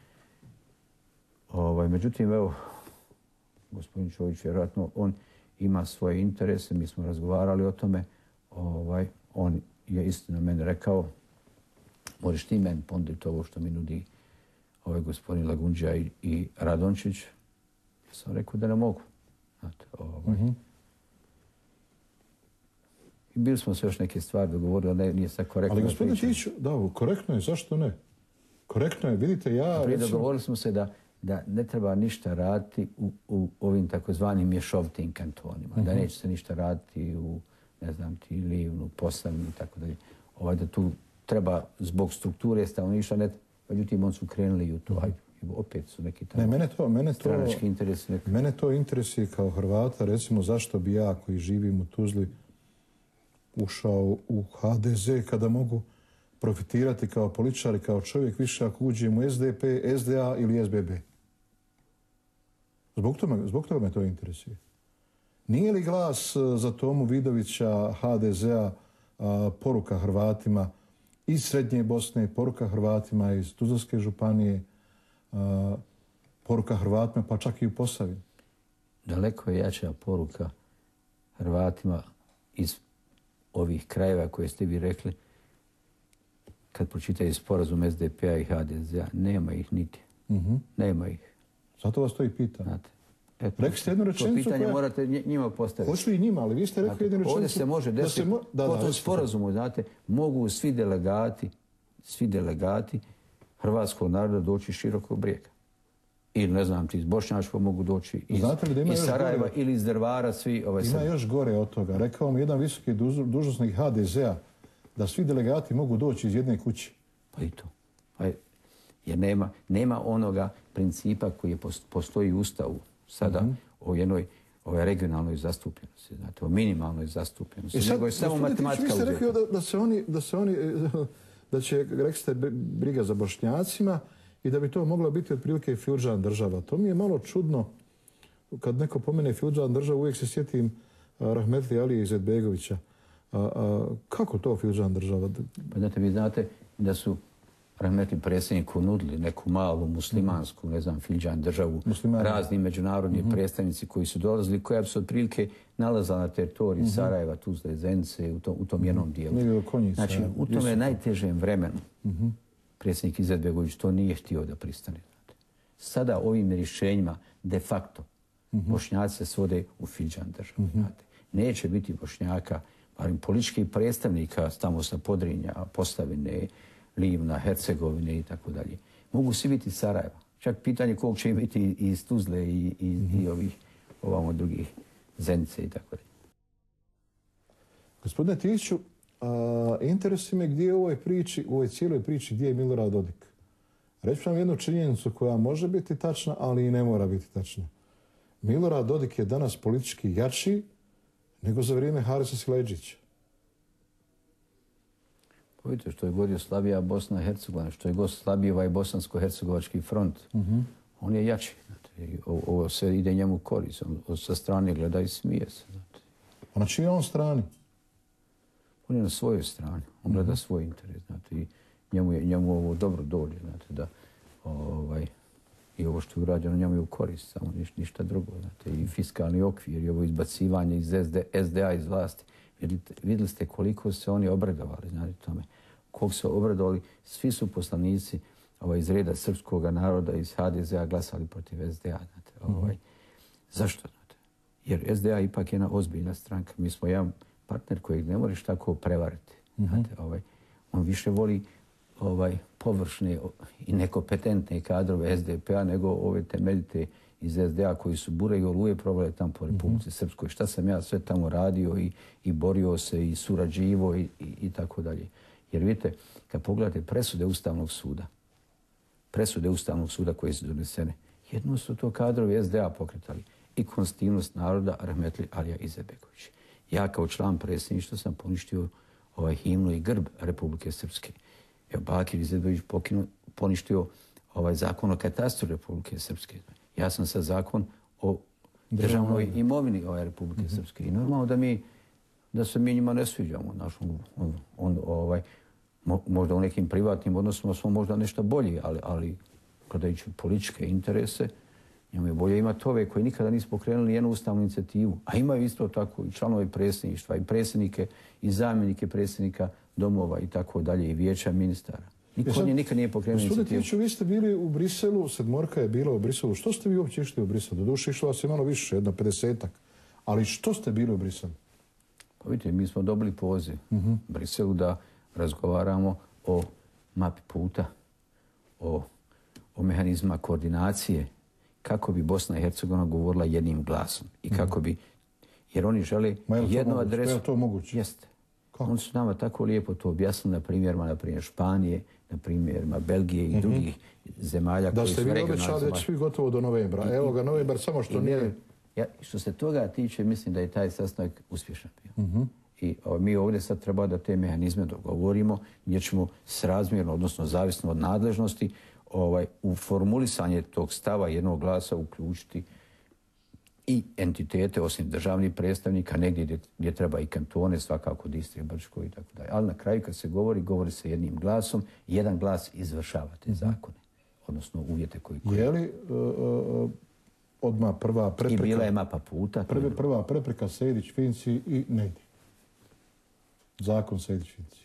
Međutim, evo, gospodin Čović, vjerojatno, on ima svoje interese, mi smo razgovarali o tome. On je istina meni rekao, možeš ti meni ponuditi ovo što mi nudi gospodin Lagundžija i Radončić. Ja sam rekao da ne mogu. I bili smo se još neke stvari dogovorili, ali nije sad korektno. Ali gospodin Tihić, da, korektno je, zašto ne? Korektno je, vidite, dogovorili smo se da ne treba ništa raditi u ovim takozvanim mješovitim kantonima. Da neće se ništa raditi u, ne znam ti, Livnu, Posavinu i tako dalje. Da tu treba zbog strukture stanovništva, međutim, oni su krenuli i u to. Opet su neki tamo stranački interesi. Mene to interesuje kao Hrvata, recimo, zašto bi ja koji živim u Tuzli ušao u HDZ kada mogu profitirati kao političar i kao čovjek više ako uđem u SDP, SDA ili SBB. Zbog toga me to interesuje. Nije li glas za Tomu Vidovića, HDZ-a, poruka Hrvatima iz Srednje Bosne, poruka Hrvatima iz Tuzlanske županije, poruka Hrvatima pa čak i u Posavini? Daleko je jača poruka Hrvatima iz ovih krajeva koje ste vi rekli, kad pročitaju sporazum SDP-a i HDZ-a, nema ih niti. Nema ih. Zato vas to i pitam. Znate, rekli ste jednu rečenicu to pitanje morate njima postaviti. Hoću i njima, ali vi ste rekli jednu rečenicu. Ovdje se može desiti, po tom sporazumu, znate, mogu svi delegati hrvatskog naroda doći iz Širokog Brijega. Ili, ne znam, iz Bošnjačkog mogu doći iz Sarajeva ili iz Drvara, svi... Ima još gore od toga. Rekao mi jedan visoki dužnosnik HDZ-a da svi delegati mogu doći iz jedne kuće. Pa i to. Jer nema onoga principa koji postoji u Ustavu sada o jednoj regionalnoj zastupljenosti, znate, o minimalnoj zastupljenosti. Nego je samo matematika uzeta. Vi ste rekli da će, rekli ste, briga za Bošnjacima i da bi to mogla biti otprilike fildžan država. To mi je malo čudno. Kad neko pomene fildžan državu, uvijek se sjetim Rahmetli Alije Izetbegovića. Kako to fildžan država? Pa znate, vi znate da su Rahmetli predsjedniku nudili neku malu muslimansku, ne znam, fildžan državu, razni međunarodni predstavnici koji su dolazili, koja bi se otprilike nalazila na teritoriji Sarajeva, Tuzle, Zenice, u tom jednom dijelu. Znači, u tome najtežem vremenu predsjednik Izetbegović to nije htio da pristane. Sada ovim rješenjima de facto Bošnjaci se svode u fildžan državu. Neće biti Bošnjaka, barem političkih predstavnika tamo sa Podrinja, Posavine, Livna, Hercegovine i tako dalje. Mogu svi biti iz Sarajeva. Čak pitanje koliko će biti iz Tuzle i ovih ovamo drugih Zenice i tako dalje. Gospodine Tihiću, interesuje me gdje je u ovoj cijeloj priči gdje je Milorad Dodik. Reći vam jednu činjenicu koja može biti tačna, ali i ne mora biti tačna. Milorad Dodik je danas politički jači nego za vrijeme Harisa Silajdžića. Vidite, što je god je slabija Bosna i Hercegovina, što je god slabiji ovaj bosansko-hercegovački front, on je jači. Znate, ovo se ide njemu korist. On sa strane gleda i smije se. Znate. A na čijoj on strani? On je na svojoj strani. On gleda svoj interes. Znate, i njemu ovo dobro dođe. Znate, da, i ovo što je urađeno njemu je u korist, samo ništa drugo. Znate, i fiskalni okvir i ovo izbacivanje iz SDA iz vlasti. Vidjeli ste koliko se oni obradovali, znate tome. Koliko se obradovali, svi su poslanici iz reda srpskog naroda iz HDZ-a glasali protiv SDA. Znate, zašto? Znate? Jer SDA ipak je jedna ozbiljna stranka. Mi smo jedan partner kojeg ne možeš tako prevariti. Znate, on više voli površne i nekompetentne kadrove SDP-a nego ove temeljite iz SDA koji su bure i oluje provale tamo po Republici Srpskoj. Šta sam ja sve tamo radio i borio se i surađivo i tako dalje. Jer vidite, kad pogledate presude Ustavnog suda koje su donesene, jedno su to kadrovi SDA pokretali i konstitutivnost naroda Rahmetli Alija Izetbegović. Ja kao član predsjedništva sam poništio himnu i grb Republike Srpske. Evo, Bakir Izetbegović poništio zakon o katastru Republike Srpske. Ja sam sad zakon o državnoj imovini Republike Srpske. I normalno da se mi njima ne sviđamo. Možda u nekim privatnim odnosima smo možda nešto bolji, ali gledajući političke interese, njima je bolje imati ove koji nikada nisu pokrenuli jednu ustavnu inicijativu. A imaju isto tako i članovi predsjedništva, i predsjednike, i zamjenike predsjednika domova i tako dalje, i vijeća ministara. Niko nikad nije pokrenuo inicijativu. Gospodine Tihiću, vi ste bili u Briselu, sedmorka je bila u Briselu. Što ste vi uopće išli u Briselu? Doduše išlo vas je malo više, jedno 50-ak. Ali što ste bili u Briselu? Pa vidite, mi smo dobili poziv u Briselu da razgovaramo o mapi puta, o mehanizma koordinacije, kako bi Bosna i Hercegovina govorila jednim glasom. I kako bi, jer oni žele jednu adresu. Je li to moguće? Jeste. Oni su nama tako lijepo to objasnili na primjerima, Španije, na primjerima Belgije i drugih zemalja koji su regionalne. Da ste vi obećali da će svi gotovo do novembra. Evo ga novembar, samo što nije. Što se toga tiče, mislim da je taj sastanak uspješan bio. I mi ovdje sad treba da te mehanizme dogovorimo gdje ćemo srazmjerno, odnosno zavisno od nadležnosti, u formulisanje tog stava jednog glasa uključiti i entitete, osim državnih predstavnika, negdje gdje treba i kantone, svakako Distrikt Brčko i tako dalje. Ali na kraju kad se govori se jednim glasom i jedan glas izvršava te zakone, odnosno uvjete koji... Je li odmah prva prepreka... I bila je mapa puta. Prva prepreka Sejdić-Finci i ne ide. Zakon Sejdić-Finci.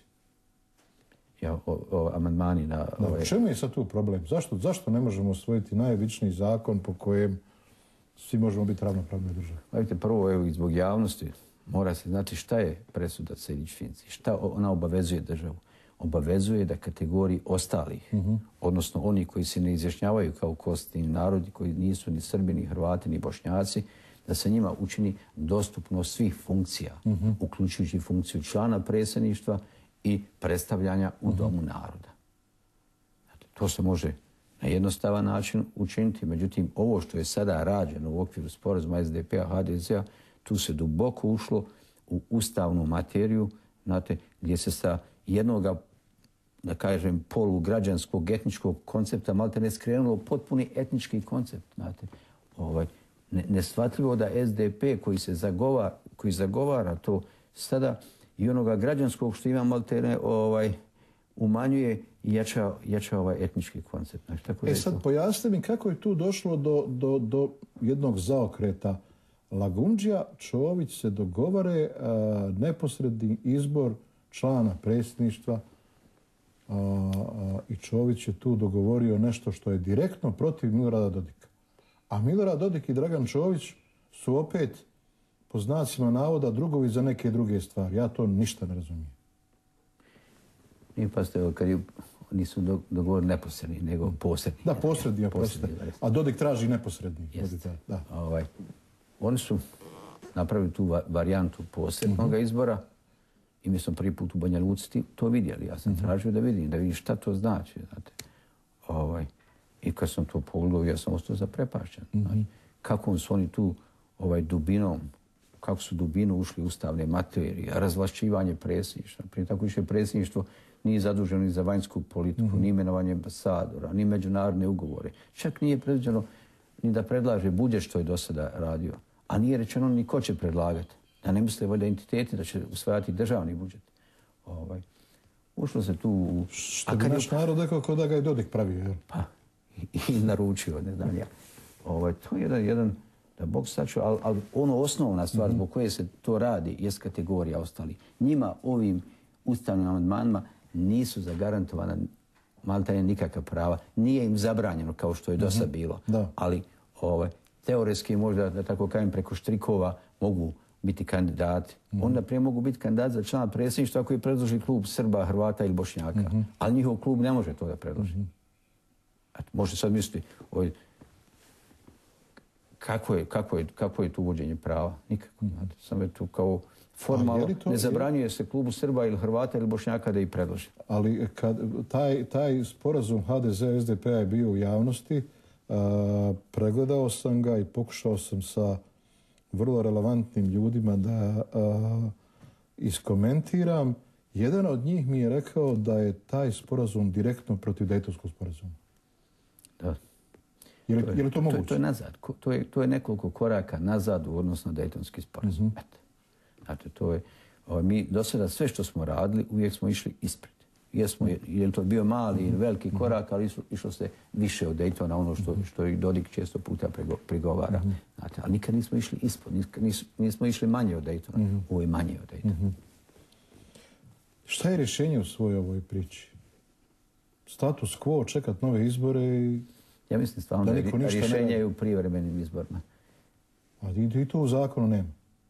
Amandmani na... U čemu je sad tu problem? Zašto ne možemo osvojiti najobičniji zakon po kojem svi možemo biti ravnopravne države? Vidite, prvo, evo, i zbog javnosti mora se znati šta je presuda Sejdić-Finci, šta ona obavezuje državu. Obavezuje da kategoriji ostalih, odnosno oni koji se ne izjašnjavaju kao konstitutivni narodi, koji nisu ni Srbi, ni Hrvati, ni Bošnjaci, da se njima učini dostupnost svih funkcija, uključujući funkciju člana predsjedništva i predstavljanja u Domu naroda. Znači, to se može na jednostavan način učiniti. Međutim, ovo što je sada rađeno u okviru sporazuma SDP-a, HDZ-a, tu se duboko ušlo u ustavnu materiju, znate, gdje se sa jednoga, da kažem, polugrađanskog etničkog koncepta malte ne skrenulo potpuni etnički koncept, znate. Neshvatljivo da SDP koji zagovara to sada i onoga građanskog što ima malte ne umanjuje i jača ovaj etnički koncept. Znači, tako sad pojasni mi kako je tu došlo do jednog zaokreta. Lagundžija, Čović se dogovore neposredni izbor člana predsjedništva i Čović je tu dogovorio nešto što je direktno protiv Milorada Dodika. A Milorad Dodik i Dragan Čović su opet, po znacima navoda, drugovi za neke druge stvari. Ja to ništa ne razumijem. Nije pazite, kad nisu dogovorili neposredni, nego posredni. Da, posredni. A Dodik traži neposredni. Da. Oni su napravili tu varijantu posrednog izbora i mi smo prvi put u Banja Luci to vidjeli. Ja sam tražio da vidim šta to znači. Znate. I kad sam to pogledao, ja sam ostao zaprepašćen. Kako su oni tu dubinom, kako su dubinu ušli ustavne materije, razvlašćivanje predsjedništva. Prije tako više predsjedništvo nije zaduženo ni za vanjsku politiku, ni imenovanje ambasadora, ni međunarodne ugovore. Čak nije predviđeno ni da predlaže budžet što je do sada radio. A nije rečeno ni ko će predlagati. Da ne misle valjda entiteti da će usvajati državni budžet. Ušlo se tu... Što bi naš narod rekao kao da ga je Dodik pravio, jel? Pa, i naručio, ne znam ja. To je jedan da Bog sačuva, ali ono osnovna stvar zbog koje se to radi jest kategorija ostali. Njima ovim ustavnim amandmanima nisu zagarantovana maltene nikakva prava. Nije im zabranjeno kao što je do sad bilo. Ali teoretski možda, da tako kažem, preko štrikova mogu biti kandidati. Onda prije mogu biti kandidati za člana predsjedništva ako je predloži klub Srba, Hrvata ili Bošnjaka. Ali njihov klub ne može to da predloži. Možete sad misliti kako je tu uvođenje prava? Nikako. Samo je tu kao formalno ne zabranjuje se klubu Srba ili Hrvata ili Bošnjaka da ih predloži. Ali kad taj sporazum HDZ-SDP-a je bio u javnosti, pregledao sam ga i pokušao sam sa vrlo relevantnim ljudima da iskomentiram. Jedan od njih mi je rekao da je taj sporazum direktno protiv Dejtonskog sporazuma. Da. Je li to moguće? To je nazad. To je nekoliko koraka nazad u odnosu na Dejtonski sporazum. Znate, mi do sada sve što smo radili uvijek smo išli ispred. Je to bio mali ili veliki korak, ali išlo se više od Dejtona, ono što i Dodik često puta prigovara. Znate, ali nikad nismo išli ispod, nismo išli manje od Dejtona. Ovo je manje od Dejtona. Šta je rješenje u svojoj ovoj priči? Status quo, čekat nove izbore i... Ja mislim stvarno da rješenje je u privremenim izborima. A i to u zakonu nema.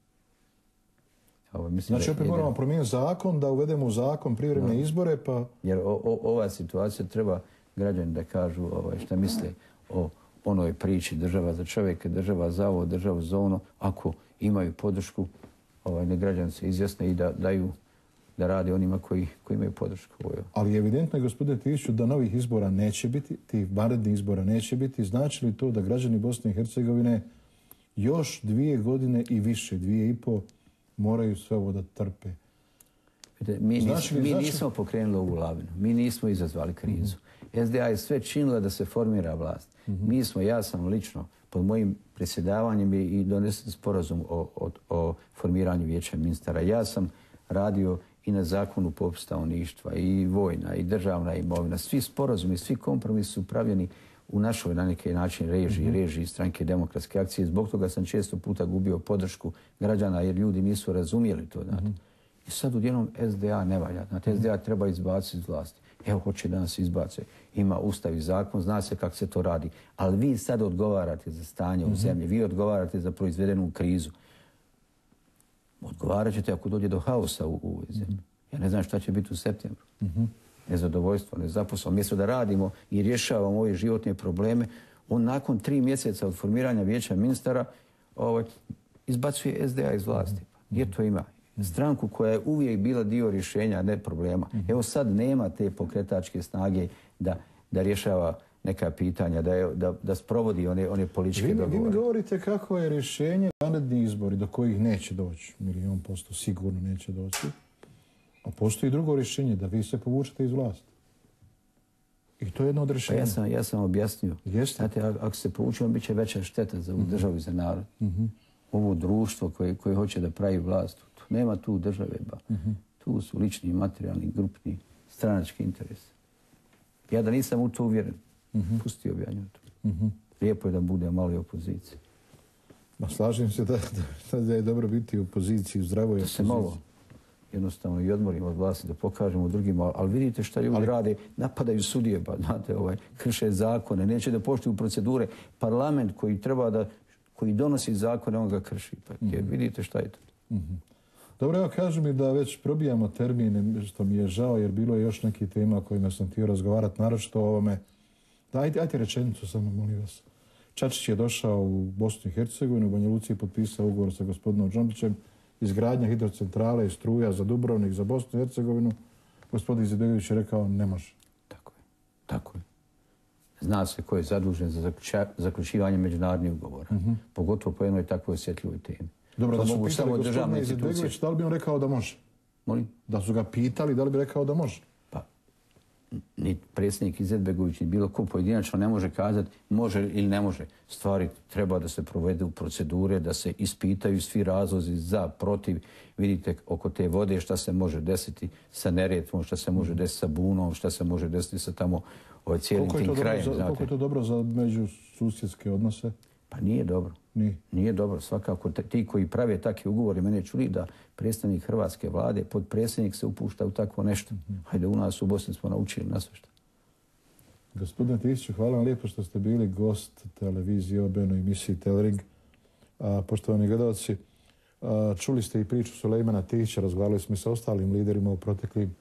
Znači opet moramo promijeniti zakon, da uvedemo u zakon privremene izbore, pa... Jer ova situacija treba građani da kažu šta misle o onoj priči država za čovjeka, država za ovo, država za ono. Ako imaju podršku, ne građani se izjasne i da rade onima koji imaju podršku. Ali evidentno je, gospodine Tihiću, da novih izbora neće biti, tih vanrednih izbora neće biti. Znači li to da građani Bosne i Hercegovine još 2 godine i više, 2,5, moraju sve ovo da trpe. Mi nismo pokrenuli ovu lavinu. Mi nismo izazvali krizu. SDA je sve činila da se formira vlast. Ja sam lično pod mojim predsjedavanjem i donesen sporazum o formiranju vijeća ministara. Ja sam radio i na zakonu popisa stanovništva, i vojna, i državna imovina. Svi sporazumi, svi kompromisi su pravljeni u našoj na neki način režiji Stranke demokratske akcije. Zbog toga sam često puta gubio podršku građana jer ljudi nisu razumijeli to. I sad odjednom SDA ne valja. SDA treba izbaciti iz vlasti. Evo, hoće da nas izbace. Ima ustav i zakon, zna se kako se to radi. Ali vi sad odgovarate za stanje u zemlji. Vi odgovarate za proizvedenu krizu. Odgovarat ćete ako dođe do haosa u ovoj zemlji. Ja ne znam šta će biti u septembru. Nezadovoljstvo, nezaposlenost. Mjesto da radimo i rješavamo ove životne probleme, on nakon 3 mjeseca od formiranja vijeća ministara izbacuje SDA iz vlasti. Gdje to ima? Stranku koja je uvijek bila dio rješenja, a ne problema. Evo sad nema te pokretačke snage da rješava neka pitanja, da sprovodi one političke dogovore. Vi mi govorite kako je rješenje vanredni izbori do kojih neće doći. 100% sigurno neće doći. A postoji drugo rješenje, da vi se povučete iz vlasti. I to je jedno od rješenja. Pa ja sam objasnio. Znate, ako se povučemo, bit će veća šteta za ovu državu i za narod. Ovo društvo koje hoće da pravi vlast. Nema tu države. Tu su lični, materijalni, grupni, stranački interesi. Ja da nisam u to uvjeren, pustio bi ja nju to. Lijepo je da bude malo i opozicije. Slažem se da je dobro biti u opoziciji, u zdravoj opoziciji. Da se malo jednostavno i odmorimo od vlasti, da pokažemo drugima, ali vidite šta ljudi rade, napadaju sudije, krše zakone, neće da poštuju procedure. Parlament koji donosi zakone, on ga krši. Vidite šta je to. Dobro, evo kažu mi da već probijamo termine, što mi je žao, jer bilo je još neki tema o kojima sam htio razgovarati, naročito o ovome. Ajde rečenicu samo, molim vas. Čačić je došao u Bosnu i Hercegovinu, u Banja Luci je potpisao ugovor sa gospodinom Džombićem, izgradnja hidrocentrale i struja za Dubrovnik, za Bosnu i Hercegovinu. Gospodin Izetbegović je rekao ne može. Tako je. Zna se ko je zadužen za zaključivanje međunarodnih ugovora. Pogotovo po jednoj takvoj osjetljivoj temi. Dobro, da su pitali gospodina Izetbegović, da li bi on rekao da može? Molim? Da su ga pitali, da li bi rekao da može? Pa, ni predsjednik Izetbegović, ni bilo ko pojedinačno ne može kazati može ili ne može. Stvari treba da se provedu u procedure, da se ispitaju svi razlozi za, protiv. Vidite oko te vode šta se može desiti sa Neretvom, šta se može desiti sa Bunom, šta se može desiti sa tamo cijelim tim krajem. Koliko je to dobro za međususjedske odnose? Pa nije dobro. Nije dobro. Svakako ti koji prave takve ugovore, mene čuli da predstavnik hrvatske vlade, podpredsjednik se upušta u takvo nešto. Hajde, u nas u Bosni smo naučili na sve što. Gospodine Tihiću, hvala vam lijepo što ste bili gost televizije OBN u emisiji Telering. Poštovani gledalci, čuli ste i priču Sulejmana Tihića, razgovarali smo i sa ostalim liderima u proteklim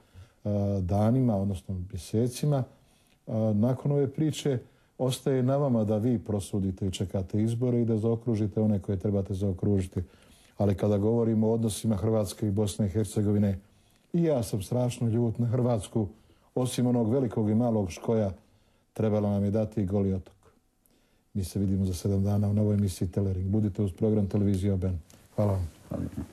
danima, odnosno mjesecima. Nakon ove priče ostaje na vama da vi prosudite i čekate izbore i da zaokružite one koje trebate zaokružiti. Ali kada govorimo o odnosima Hrvatske i Bosne i Hercegovine, i ja sam strašno ljut na Hrvatsku, osim onog velikog i malog škoja, trebalo nam je dati i Goli otok. Mi se vidimo za 7 dana u novoj emisiji Telering. Budite uz program televizije OBN. Hvala vam.